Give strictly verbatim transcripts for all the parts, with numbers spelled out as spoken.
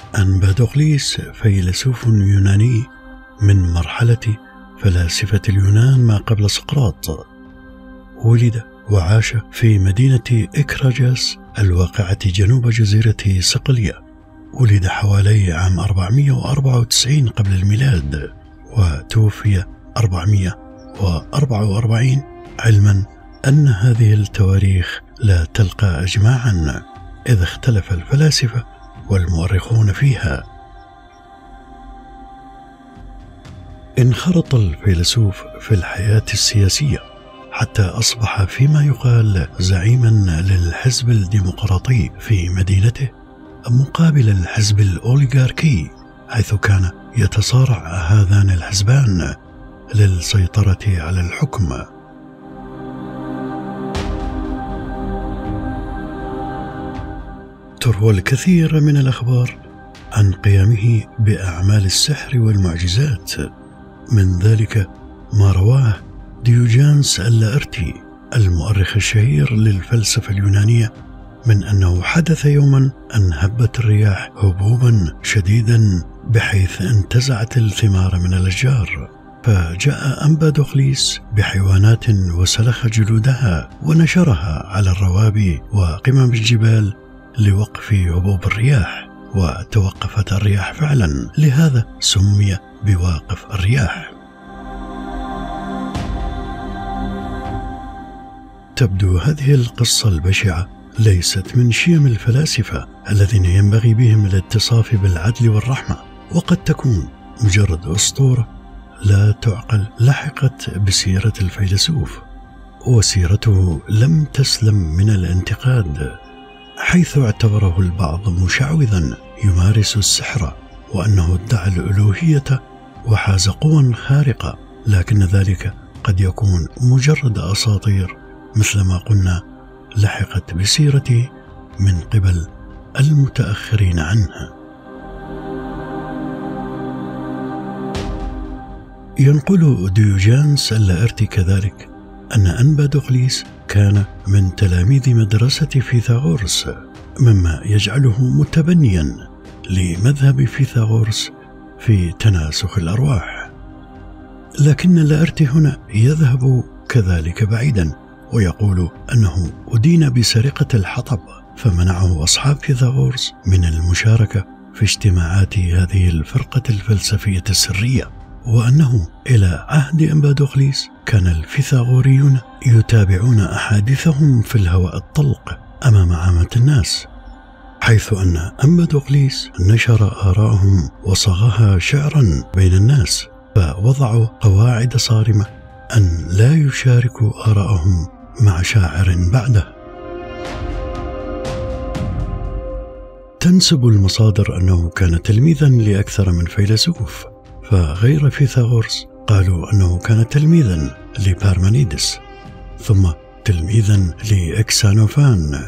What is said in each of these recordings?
أنبادوغليس فيلسوف يوناني من مرحلة فلاسفة اليونان ما قبل سقراط. ولد وعاش في مدينة إكراجاس الواقعة جنوب جزيرة صقلية. ولد حوالي عام أربعمائة وأربعة وتسعين قبل الميلاد، وتوفي أربعمائة وأربعة وأربعين، علما أن هذه التواريخ لا تلقى أجماعا إذ اختلف الفلاسفة والمؤرخون فيها. انخرط الفيلسوف في الحياة السياسية حتى أصبح فيما يقال زعيما للحزب الديمقراطي في مدينته مقابل الحزب الأوليغاركي، حيث كان يتصارع هذان الحزبان للسيطرة على الحكم. تروى الكثير من الأخبار عن قيامه بأعمال السحر والمعجزات، من ذلك ما رواه ديوجانس اللائرتي المؤرخ الشهير للفلسفة اليونانية من أنه حدث يوما أن هبت الرياح هبوبا شديدا بحيث انتزعت الثمار من الأشجار، فجاء أنبادوغليس بحيوانات وسلخ جلودها ونشرها على الروابي وقمم الجبال لوقف هبوب الرياح، وتوقفت الرياح فعلا، لهذا سمي بواقف الرياح. تبدو هذه القصة البشعة ليست من شيم الفلاسفة الذين ينبغي بهم الاتصاف بالعدل والرحمة، وقد تكون مجرد أسطورة لا تعقل لحقت بسيرة الفيلسوف، وسيرته لم تسلم من الانتقاد، حيث اعتبره البعض مشعوذا يمارس السحر، وأنه ادعى الألوهية وحاز قوى خارقة، لكن ذلك قد يكون مجرد أساطير مثلما قلنا لحقت بسيرته من قبل المتأخرين عنها. ينقل ديوجانس اللائرتي كذلك أن أنبادوغليس كان من تلاميذ مدرسة فيثاغورس، مما يجعله متبنيا لمذهب فيثاغورس في تناسخ الأرواح. لكن اللائرتي هنا يذهب كذلك بعيدا ويقول أنه أدين بسرقة الحطب، فمنعه أصحاب فيثاغورس من المشاركة في اجتماعات هذه الفرقة الفلسفية السرية، وأنه إلى عهد أنبادوغليس كان الفيثاغوريون يتابعون أحاديثهم في الهواء الطلق أمام عامة الناس، حيث أن أنبادوغليس نشر آراءهم وصاغها شعرا بين الناس، فوضعوا قواعد صارمة أن لا يشاركوا آراءهم مع شاعر بعده. تنسب المصادر أنه كان تلميذا لأكثر من فيلسوف، فغير فيثاغورس قالوا أنه كان تلميذا لبارمنيدس، ثم تلميذا لإكسانوفان.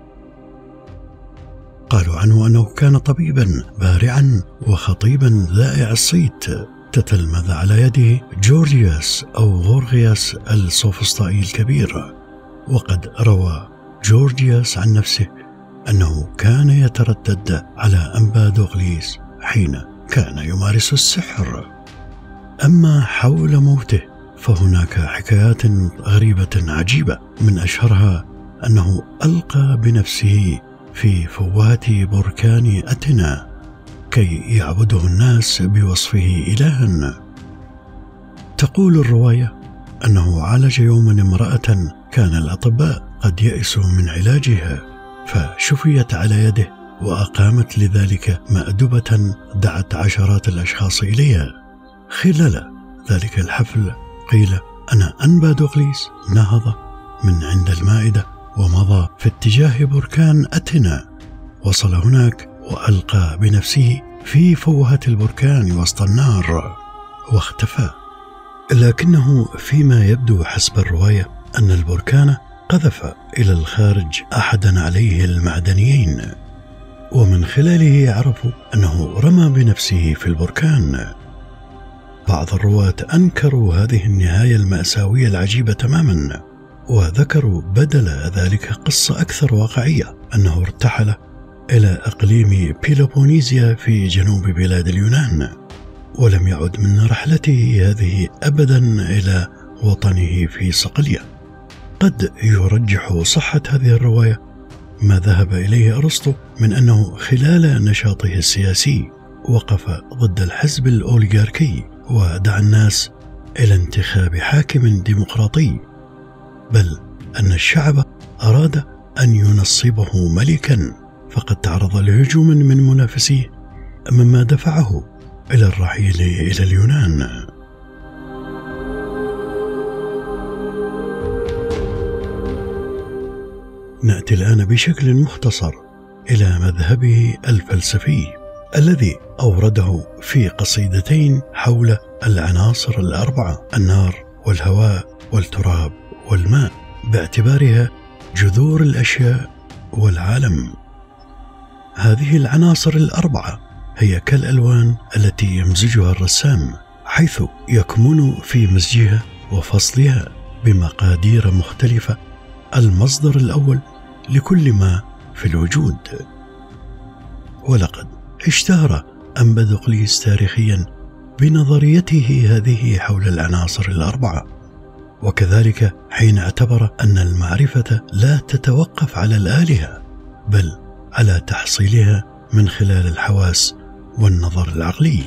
قالوا عنه أنه كان طبيبا بارعا وخطيبا ذائع الصيت، تتلمذ على يده جورجياس أو غورغياس السوفسطائي الكبير. وقد روى جورجياس عن نفسه أنه كان يتردد على أنبادوغليس حين كان يمارس السحر. أما حول موته فهناك حكايات غريبة عجيبة، من أشهرها أنه ألقى بنفسه في فوات بركان أتنا كي يعبده الناس بوصفه إلها. تقول الرواية أنه عالج يوما امرأة كان الأطباء قد يئسوا من علاجها، فشفيت على يده، وأقامت لذلك مأدبة دعت عشرات الأشخاص إليها. خلال ذلك الحفل قيل أن أنبادوغليس نهض من عند المائدة ومضى في اتجاه بركان أتنا، وصل هناك وألقى بنفسه في فوهة البركان وسط النار واختفى. لكنه فيما يبدو حسب الرواية أن البركان قذف إلى الخارج أحدا عليه المعدنيين، ومن خلاله عرفوا أنه رمى بنفسه في البركان. بعض الرواة أنكروا هذه النهاية المأساوية العجيبة تماما، وذكروا بدل ذلك قصة أكثر واقعية، أنه ارتحل إلى إقليم بيلوبونيزيا في جنوب بلاد اليونان، ولم يعد من رحلته هذه أبدا إلى وطنه في صقلية. قد يرجح صحة هذه الرواية ما ذهب إليه أرسطو من أنه خلال نشاطه السياسي وقف ضد الحزب الأوليغاركي ودعا الناس إلى انتخاب حاكم ديمقراطي، بل أن الشعب أراد أن ينصبه ملكا، فقد تعرض لهجوم من منافسيه مما دفعه إلى الرحيل إلى اليونان. نأتي الآن بشكل مختصر إلى مذهبه الفلسفي الذي أورده في قصيدتين حول العناصر الأربعة: النار والهواء والتراب والماء، باعتبارها جذور الأشياء والعالم. هذه العناصر الأربعة هي كالألوان التي يمزجها الرسام، حيث يكمن في مزجها وفصلها بمقادير مختلفة المصدر الأول لكل ما في الوجود. ولقد اشتهر أمبدوقليس تاريخيا بنظريته هذه حول العناصر الأربعة، وكذلك حين اعتبر أن المعرفة لا تتوقف على الآلهة بل على تحصيلها من خلال الحواس والنظر العقلي.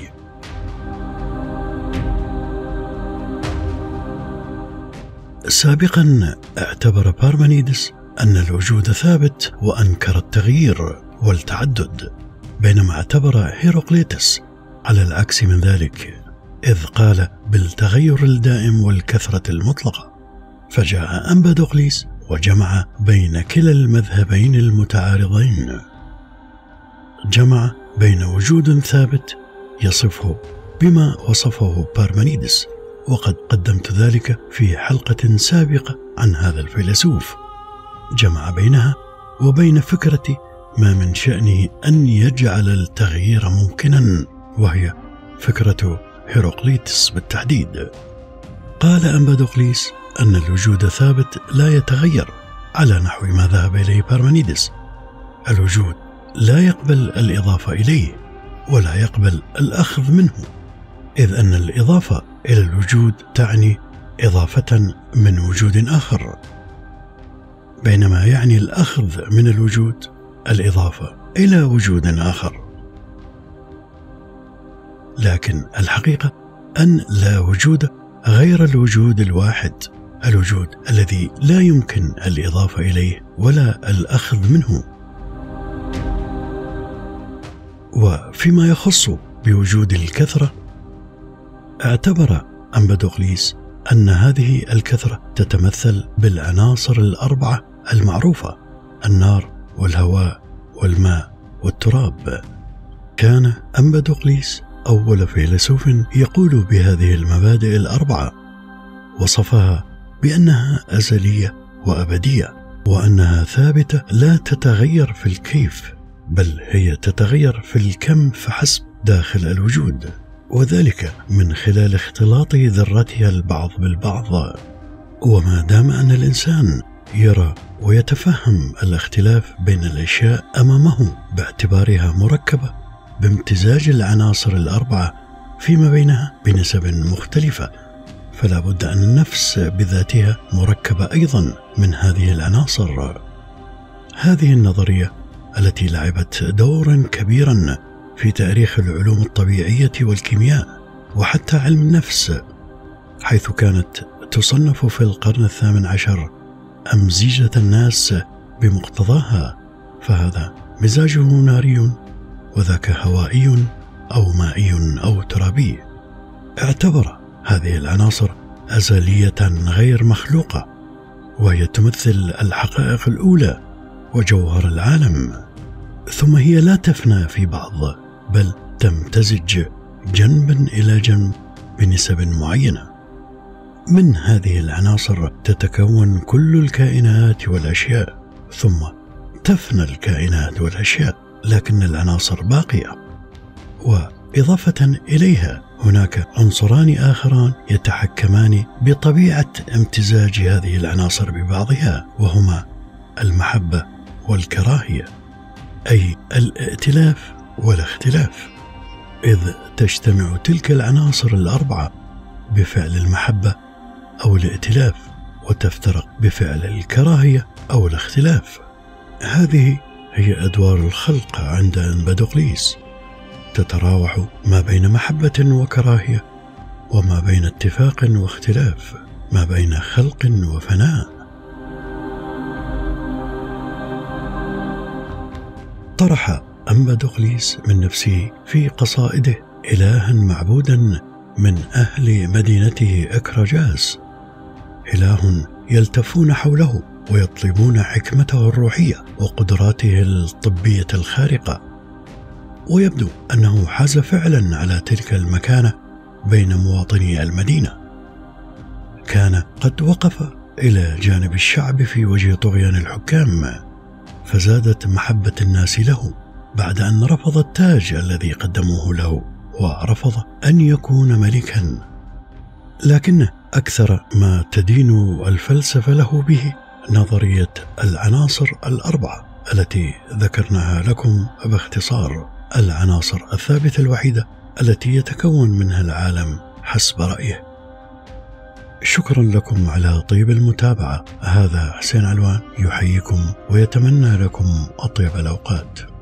سابقا اعتبر بارمنيدس أن الوجود ثابت وأنكر التغيير والتعدد، بينما اعتبر هيروقليتس على العكس من ذلك، إذ قال بالتغير الدائم والكثرة المطلقة. فجاء أمبدوقليس وجمع بين كلا المذهبين المتعارضين، جمع بين وجود ثابت يصفه بما وصفه بارمنيدس، وقد قدمت ذلك في حلقة سابقة عن هذا الفيلسوف. جمع بينها وبين فكرة ما من شأنه أن يجعل التغيير ممكنا، وهي فكرة هيروقليتس بالتحديد. قال أمبدوقليس أن الوجود ثابت لا يتغير على نحو ما ذهب إليه بارمنيدس. الوجود لا يقبل الإضافة إليه ولا يقبل الأخذ منه، إذ أن الإضافة إلى الوجود تعني إضافة من وجود آخر، بينما يعني الأخذ من الوجود الإضافة إلى وجود آخر. لكن الحقيقة أن لا وجود غير الوجود الواحد، الوجود الذي لا يمكن الإضافة إليه ولا الأخذ منه. وفيما يخص بوجود الكثرة، اعتبر أمبدوقليس أن هذه الكثرة تتمثل بالعناصر الأربعة المعروفة: النار والهواء والماء والتراب. كان أمبدوقليس أول فيلسوف يقول بهذه المبادئ الأربعة، وصفها بأنها أزلية وأبدية، وأنها ثابتة لا تتغير في الكيف بل هي تتغير في الكم فحسب داخل الوجود، وذلك من خلال اختلاط ذراتها البعض بالبعض. وما دام أن الإنسان يرى ويتفهم الاختلاف بين الأشياء أمامه باعتبارها مركبة بامتزاج العناصر الأربعة فيما بينها بنسب مختلفة، فلا بد أن النفس بذاتها مركبة أيضا من هذه العناصر. هذه النظرية التي لعبت دورا كبيرا في تاريخ العلوم الطبيعية والكيمياء وحتى علم النفس، حيث كانت تصنف في القرن الثامن عشر أمزجة الناس بمقتضاها، فهذا مزاجه ناري وذاك هوائي أو مائي أو ترابي. اعتبر هذه العناصر أزلية غير مخلوقة، وهي تمثل الحقائق الأولى وجوهر العالم، ثم هي لا تفنى في بعض بل تمتزج جنبا إلى جنب بنسب معينة. من هذه العناصر تتكون كل الكائنات والأشياء، ثم تفنى الكائنات والأشياء لكن العناصر باقية. وإضافة إليها هناك عنصران آخران يتحكمان بطبيعة امتزاج هذه العناصر ببعضها، وهما المحبة والكراهية. أي الائتلاف والاختلاف، إذ تجتمع تلك العناصر الأربعة بفعل المحبة أو الائتلاف، وتفترق بفعل الكراهية أو الاختلاف. هذه هي أدوار الخلق عند أمبادوغليس، تتراوح ما بين محبة وكراهية، وما بين اتفاق واختلاف، ما بين خلق وفناء. طرح أمبادوغليس من نفسه في قصائده إلها معبودا من أهل مدينته إكراجاس، إله يلتفون حوله ويطلبون حكمته الروحية وقدراته الطبية الخارقة. ويبدو أنه حاز فعلا على تلك المكانة بين مواطني المدينة. كان قد وقف إلى جانب الشعب في وجه طغيان الحكام، فزادت محبة الناس له بعد أن رفض التاج الذي قدموه له، ورفض أن يكون ملكا. لكن أكثر ما تدين الفلسفة له به نظرية العناصر الأربعة التي ذكرناها لكم باختصار، العناصر الثابتة الوحيدة التي يتكون منها العالم حسب رأيه. شكرا لكم على طيب المتابعة. هذا حسين علوان يحييكم ويتمنى لكم أطيب الأوقات.